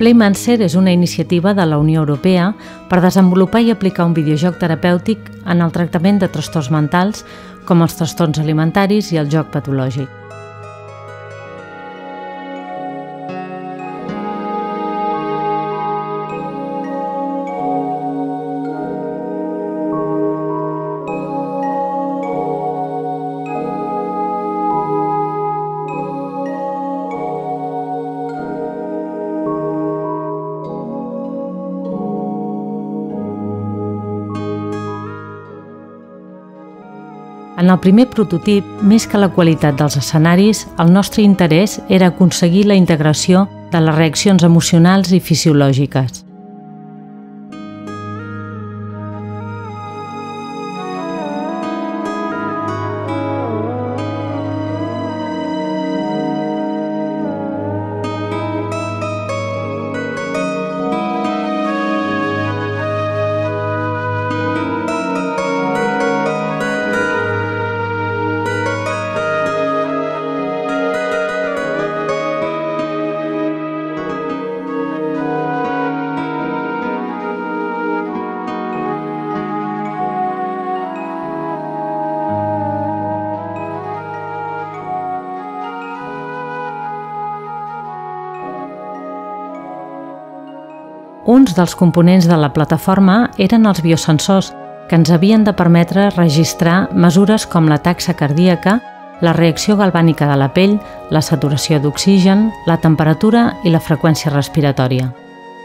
Playmancer és una iniciativa de la Unió Europea per desenvolupar i aplicar un videojoc terapèutic en el tractament de trastorns mentals com els trastorns alimentaris i el joc patològic. En el primer prototip, més que la qualitat dels escenaris, el nostre interès era aconseguir la integració de les reaccions emocionals i fisiològiques. Uns dels components de la plataforma eren els biosensors, que ens havien de permetre registrar mesures com la taxa cardíaca, la reacció galvànica de la pell, la saturació d'oxigen, la temperatura i la freqüència respiratòria.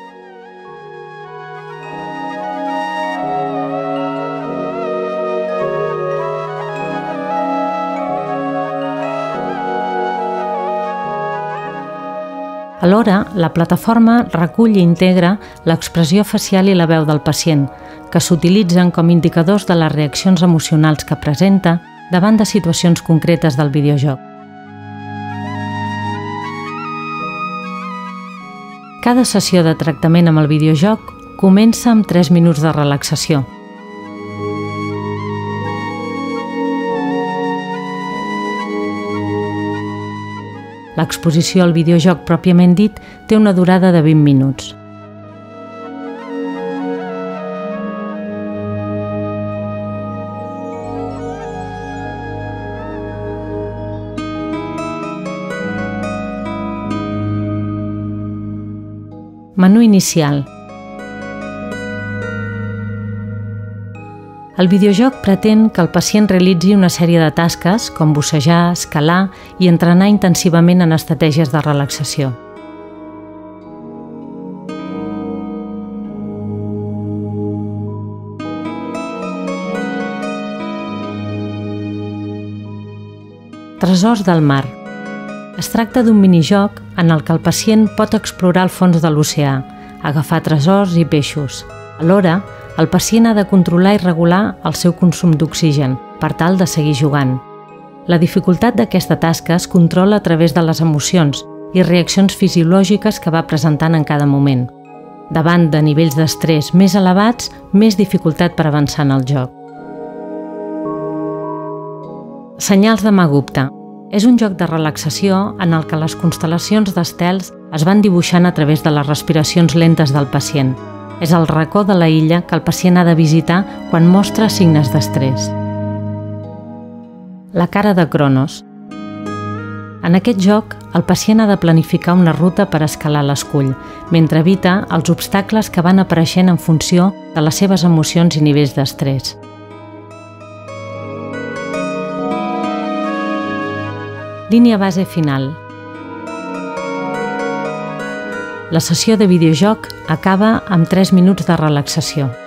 Alhora, la plataforma recull i integra l'expressió facial i la veu del pacient, que s'utilitzen com indicadors de les reaccions emocionals que presenta davant de situacions concretes del videojoc. Cada sessió de tractament amb el videojoc comença amb 3 minuts de relaxació. L'exposició al videojoc pròpiament dit té una durada de 20 minuts. Menú inicial. El videojoc pretén que el pacient realitzi una sèrie de tasques com bussejar, escalar i entrenar intensivament en estratègies de relaxació. Tresors del mar. Es tracta d'un minijoc en el que el pacient pot explorar el fons de l'oceà, agafar tresors i peixos. Alhora, el pacient ha de controlar i regular el seu consum d'oxigen per tal de seguir jugant. La dificultat d'aquesta tasca es controla a través de les emocions i reaccions fisiològiques que va presentant en cada moment. Davant de nivells d'estrès més elevats, més dificultat per avançar en el joc. Senyals de Magupta. És un joc de relaxació en el que les constel·lacions d'estels es van dibuixant a través de les respiracions lentes del pacient. És el racó de la illa que el pacient ha de visitar quan mostra signes d'estrès. La cara de Cronos. En aquest joc, el pacient ha de planificar una ruta per escalar l'escull, mentre evita els obstacles que van apareixent en funció de les seves emocions i nivells d'estrès. Línia base final. La sessió de videojoc acaba amb 3 minuts de relaxació.